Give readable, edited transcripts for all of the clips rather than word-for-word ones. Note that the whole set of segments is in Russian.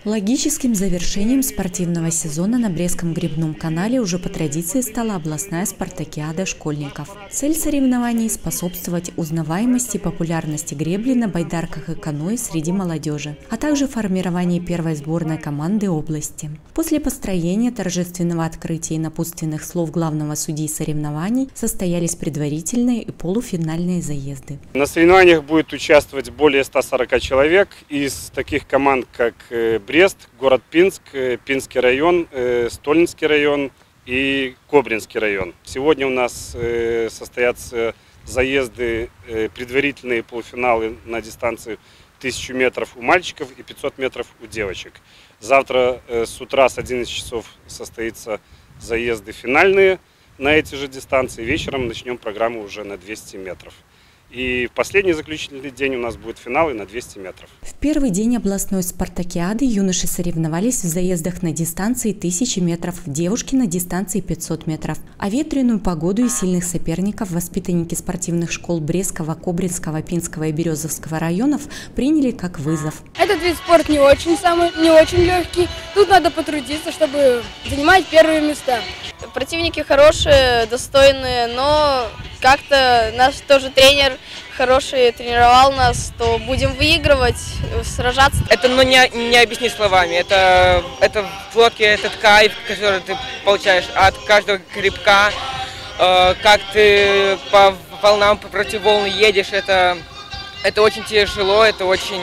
Логическим завершением спортивного сезона на Брестском гребном канале уже по традиции стала областная спартакиада школьников. Цель соревнований – способствовать узнаваемости и популярности гребли на байдарках и каноэ среди молодежи, а также формированию первой сборной команды области. После построения торжественного открытия и напутственных слов главного судьи соревнований состоялись предварительные и полуфинальные заезды. На соревнованиях будет участвовать более 140 человек из таких команд, как Брест, город Пинск, Пинский район, Стольнский район и Кобринский район. Сегодня у нас состоятся заезды, предварительные полуфиналы на дистанции 1000 метров у мальчиков и 500 метров у девочек. Завтра с утра с 11 часов состоятся заезды финальные на эти же дистанции. Вечером начнем программу уже на 200 метров. И в последний заключительный день у нас будет финал и на 200 метров. В первый день областной спартакиады юноши соревновались в заездах на дистанции 1000 метров, девушки на дистанции 500 метров. А ветреную погоду и сильных соперников воспитанники спортивных школ Брестского, Кобринского, Пинского и Березовского районов приняли как вызов. Этот вид спорта не очень легкий. Тут надо потрудиться, чтобы занимать первые места. Противники хорошие, достойные, но как-то наш тоже тренер хороший тренировал нас, то будем выигрывать, сражаться. Это не объяснить словами, это в лодке этот кайф, который ты получаешь от каждого гребка, как ты по волнам против волны едешь, это очень тяжело, это очень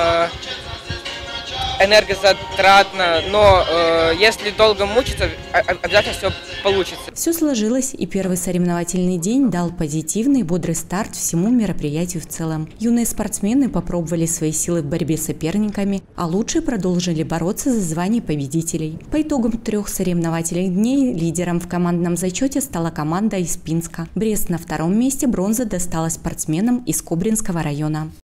энергозатратно, но если долго мучиться, обязательно все получится. Все сложилось, и первый соревновательный день дал позитивный и бодрый старт всему мероприятию в целом. Юные спортсмены попробовали свои силы в борьбе с соперниками, а лучшие продолжили бороться за звание победителей. По итогам 3 соревновательных дней лидером в командном зачете стала команда из Пинска. Брест на 2-м месте, бронза досталась спортсменам из Кобринского района.